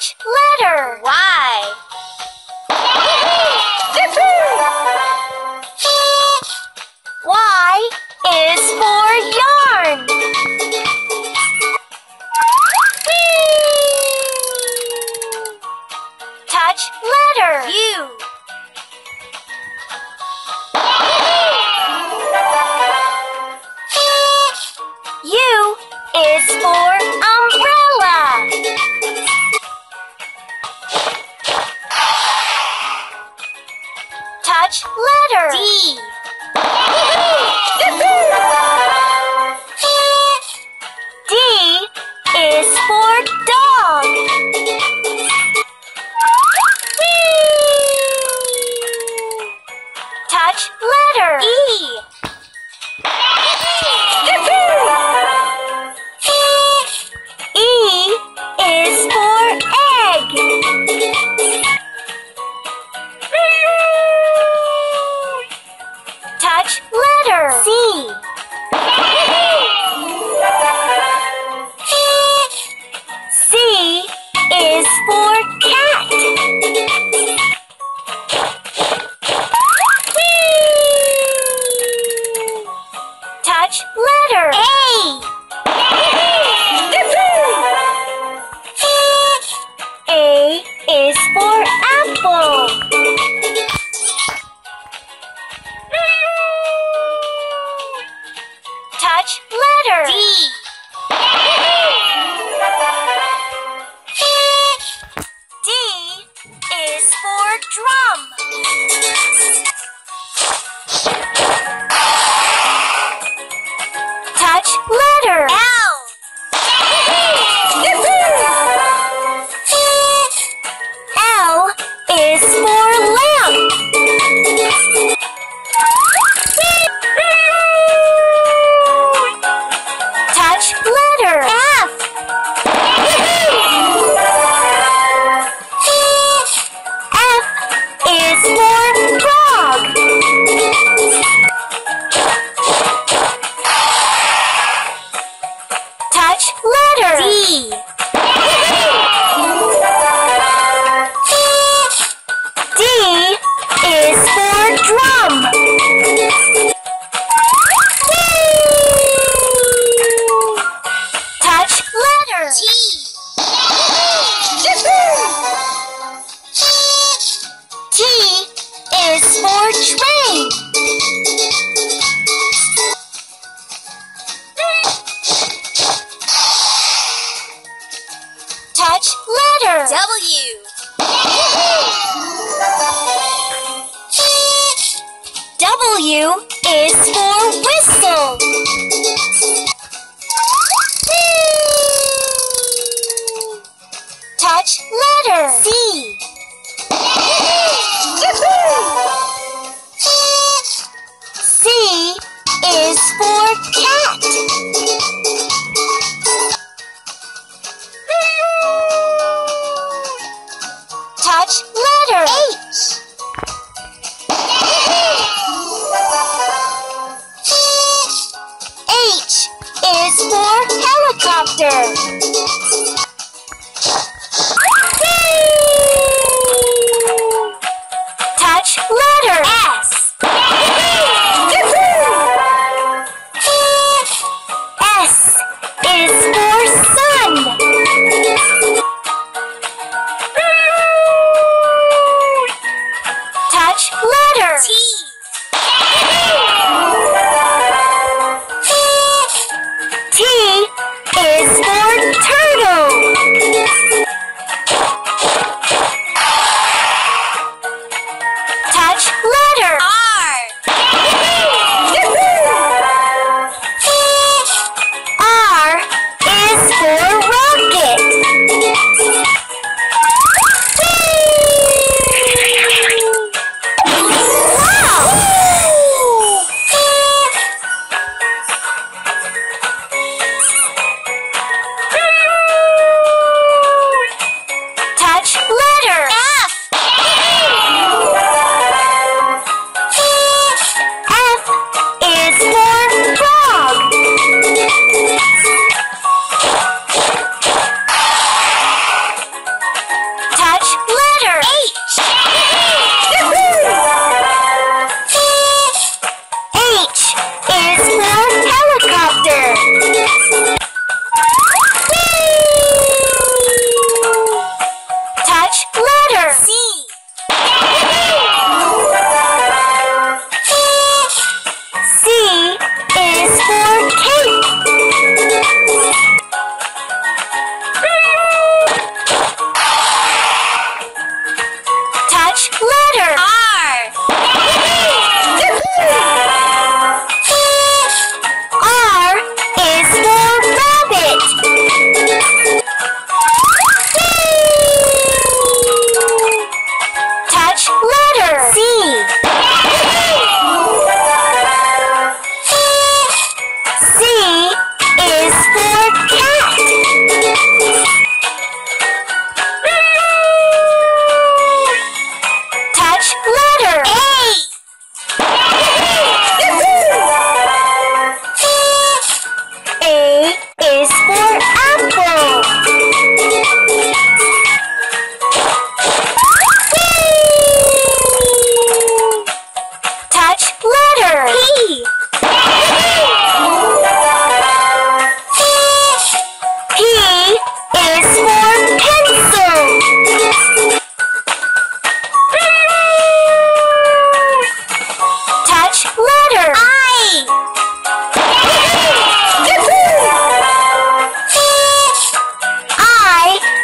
Touch letter. Y. Y is for yarn. Touch letter. U. U is for umbrella. Touch letter. D. D is for dog. Touch letter. E. E is for egg. Touch letter. C. C is for cat. Touch letter. A. A is for apple. Touch letter. D. D is for drum. Touch letter. L. L is for lamp. Touch letter. F. F is for frog. Touch letter. D. D is for drum. Touch letter. T. T is for train. Touch letter. W. W is for whistle. Touch letter. C. C is for cat. Touch letter. H. H is for helicopter. Touch letter. S. S is for sun.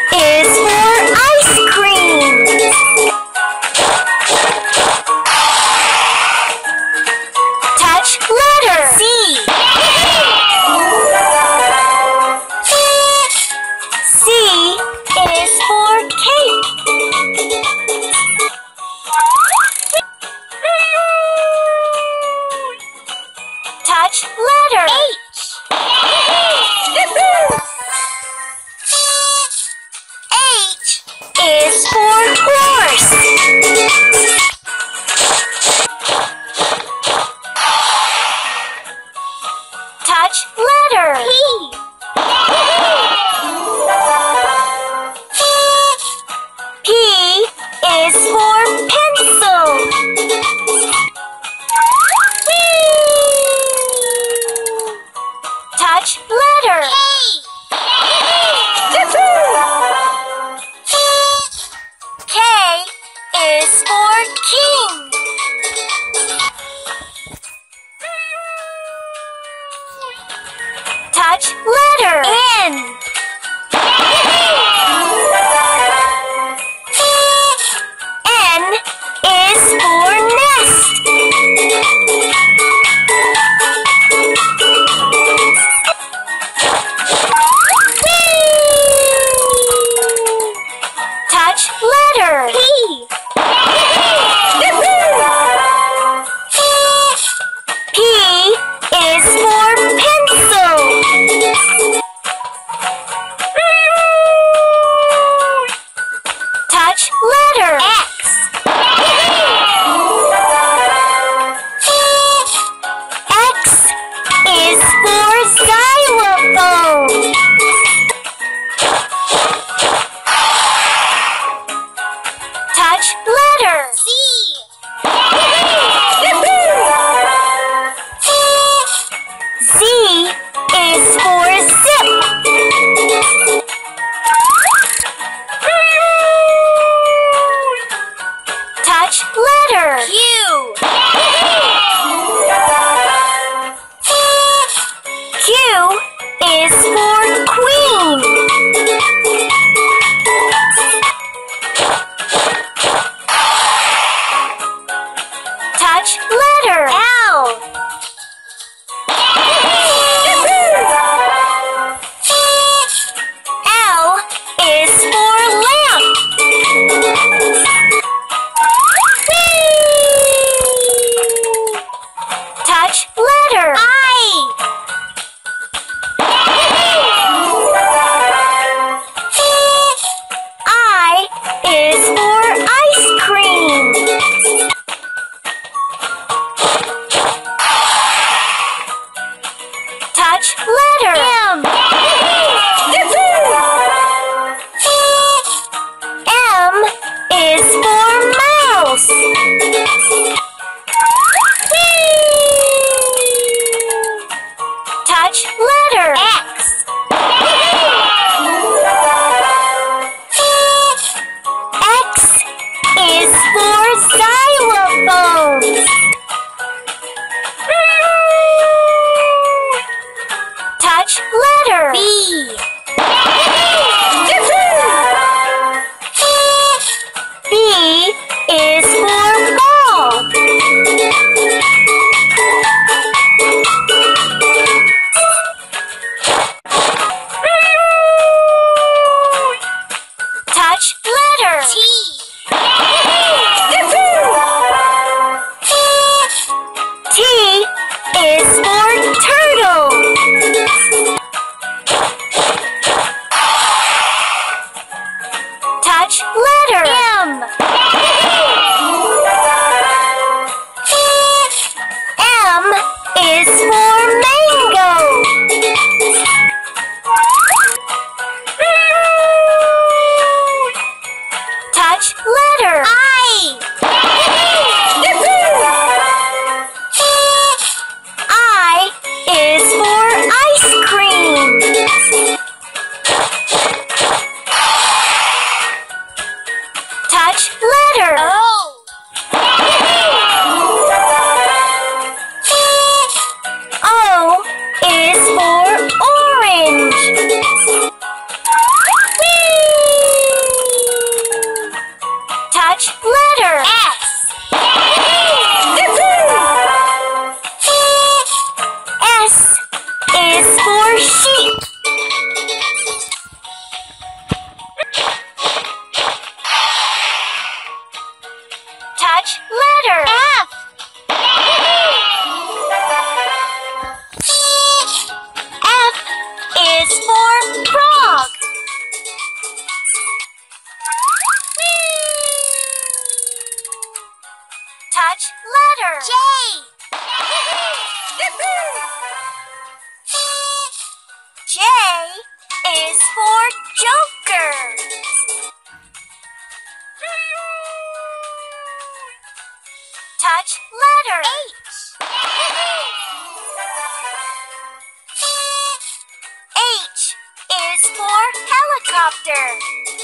is for ice cream. Touch letter C. C is for cake. Touch letter H. H is for horse. Touch letter P. P is for pencil. Touch letter K. K is for king. Touch letter N. N is for nest. Touch letter P. P is for pencil. Touch letter X. X is for xylophone. Touch letter Z. Z is for zip. Touch letter Q. Q is for queen. Touch letter L. L is for lamp. Touch letter I. I is for ice cream. Touch letter M. M is for mouse. Touch letter X. X is for xylophone. Touch letter B. B is for ball. Touch letter T. T is for turtle. Touch letter M. M is for mango. Touch letter I. I is for ice cream. Touch letter O. O is for orange. Touch letter. H is for helicopter.